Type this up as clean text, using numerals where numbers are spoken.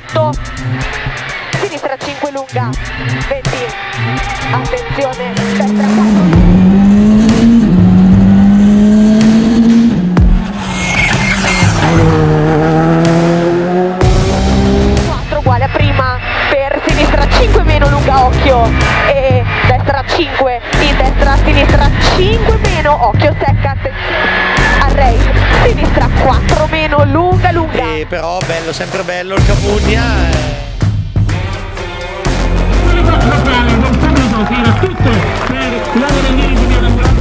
8, sinistra 5 lunga, 20, attenzione, destra 4 uguale a prima, per sinistra 5 meno lunga, occhio, e destra 5, in destra, sinistra 5 meno, occhio secca, attenzione, al race, sinistra 4 meno lunga lunga. Sì, però bello, sempre bello il Cavugna. Tutto per la Valentini di